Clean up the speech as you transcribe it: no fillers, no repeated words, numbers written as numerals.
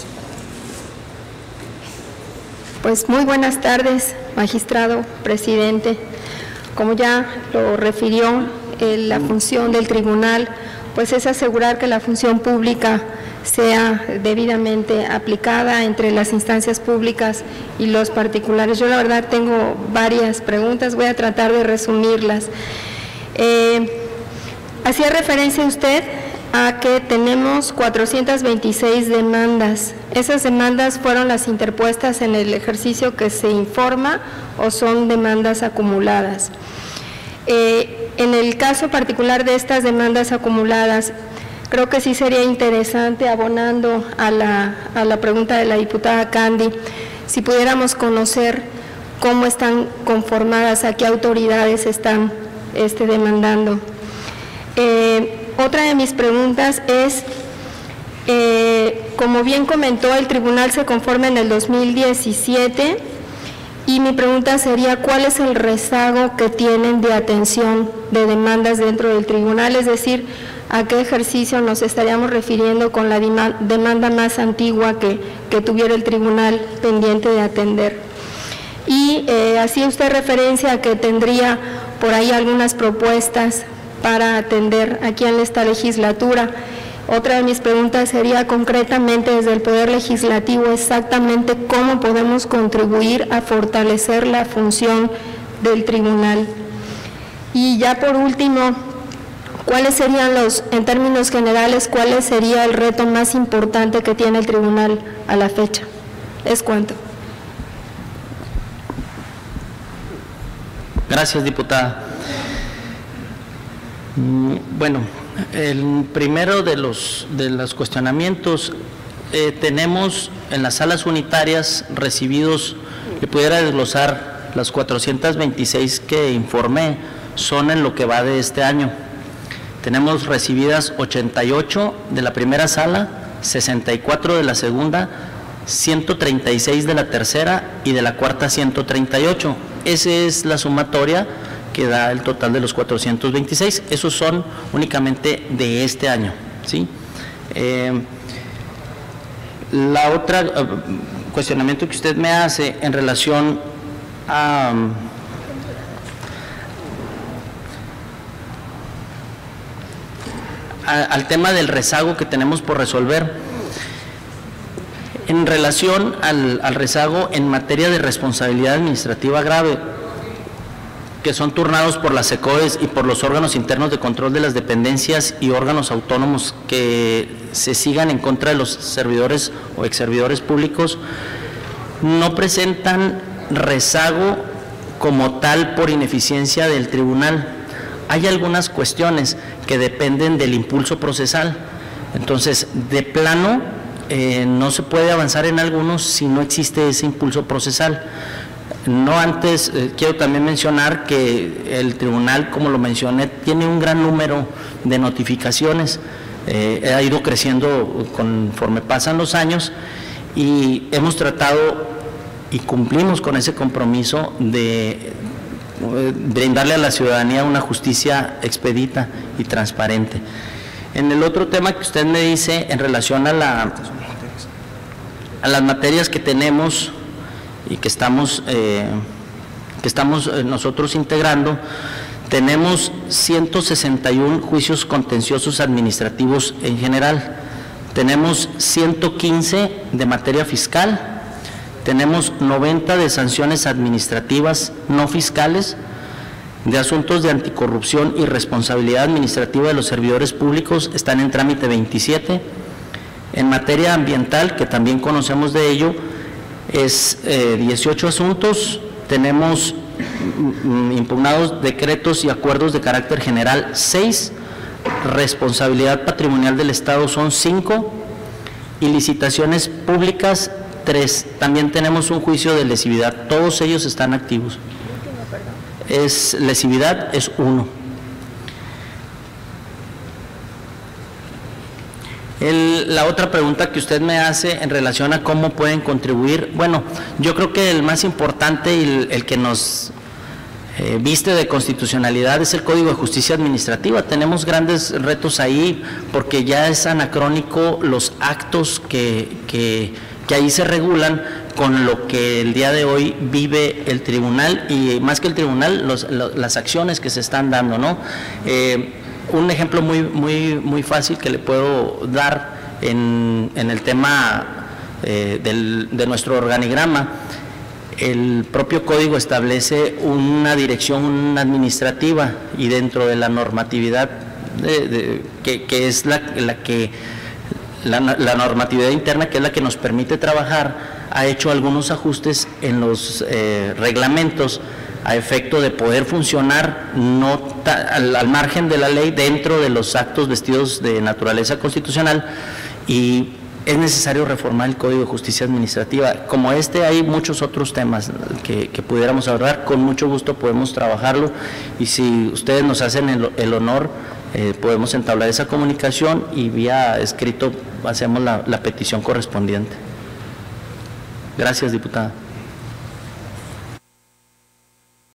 Pues muy buenas tardes, magistrado, presidente. Como ya lo refirió, la función del tribunal pues es asegurar que la función pública sea debidamente aplicada entre las instancias públicas y los particulares. Yo la verdad tengo varias preguntas, voy a tratar de resumirlas. Hacía referencia usted a que tenemos 426 demandas. ¿Esas demandas fueron las interpuestas en el ejercicio que se informa o son demandas acumuladas? En el caso particular de estas demandas acumuladas, creo que sí sería interesante, abonando a la pregunta de la diputada Candy, si pudiéramos conocer cómo están conformadas, a qué autoridades están demandando. Otra de mis preguntas es, como bien comentó, el tribunal se conforma en el 2017 y mi pregunta sería, ¿cuál es el rezago que tienen de atención de demandas dentro del tribunal? Es decir, ¿a qué ejercicio nos estaríamos refiriendo con la demanda más antigua que tuviera el tribunal pendiente de atender? Y hacía usted referencia a que tendría por ahí algunas propuestas para atender aquí en esta legislatura. Otra de mis preguntas sería concretamente desde el Poder Legislativo, exactamente cómo podemos contribuir a fortalecer la función del tribunal. Y ya por último, ¿cuáles serían en términos generales, cuál sería el reto más importante que tiene el tribunal a la fecha? ¿Es cuánto? Gracias, diputada. Bueno, el primero de los cuestionamientos, tenemos en las salas unitarias recibidos, que pudiera desglosar las 426 que informé, son en lo que va de este año. Tenemos recibidas 88 de la primera sala, 64 de la segunda, 136 de la tercera y de la cuarta 138. Esa es la sumatoria que da el total de los 426, esos son únicamente de este año, ¿sí? La otra cuestionamiento que usted me hace en relación al tema del rezago que tenemos por resolver, en relación al rezago en materia de responsabilidad administrativa grave, que son turnados por las SECOES y por los órganos internos de control de las dependencias y órganos autónomos que se sigan en contra de los servidores o exservidores públicos, no presentan rezago como tal por ineficiencia del tribunal. Hay algunas cuestiones que dependen del impulso procesal, entonces de plano no se puede avanzar en algunos si no existe ese impulso procesal. No antes, quiero también mencionar que el tribunal, como lo mencioné, tiene un gran número de notificaciones, ha ido creciendo conforme pasan los años y hemos tratado y cumplimos con ese compromiso de brindarle a la ciudadanía una justicia expedita y transparente. En el otro tema que usted me dice en relación a las materias que tenemos y que estamos nosotros integrando, tenemos 161 juicios contenciosos administrativos en general, tenemos 115 de materia fiscal, tenemos 90 de sanciones administrativas no fiscales, de asuntos de anticorrupción y responsabilidad administrativa de los servidores públicos están en trámite 27, en materia ambiental, que también conocemos de ello, es 18 asuntos, tenemos impugnados decretos y acuerdos de carácter general 6, responsabilidad patrimonial del Estado son 5 y licitaciones públicas 3. También tenemos un juicio de lesividad, todos ellos están activos. Lesividad es 1. La otra pregunta que usted me hace en relación a cómo pueden contribuir, bueno, yo creo que el más importante y el que nos viste de constitucionalidad es el Código de Justicia Administrativa. Tenemos grandes retos ahí porque ya es anacrónico los actos que ahí se regulan con lo que el día de hoy vive el tribunal, y más que el tribunal, las acciones que se están dando, ¿no? Un ejemplo muy fácil que le puedo dar en el tema de nuestro organigrama. El propio código establece una dirección administrativa, y dentro de la normatividad que es la normatividad interna, que es la que nos permite trabajar, ha hecho algunos ajustes en los reglamentos a efecto de poder funcionar al margen de la ley, dentro de los actos vestidos de naturaleza constitucional, y es necesario reformar el Código de Justicia Administrativa. Como hay muchos otros temas que pudiéramos abordar. Con mucho gusto podemos trabajarlo, y si ustedes nos hacen el honor, podemos entablar esa comunicación y vía escrito hacemos la petición correspondiente. Gracias, diputada.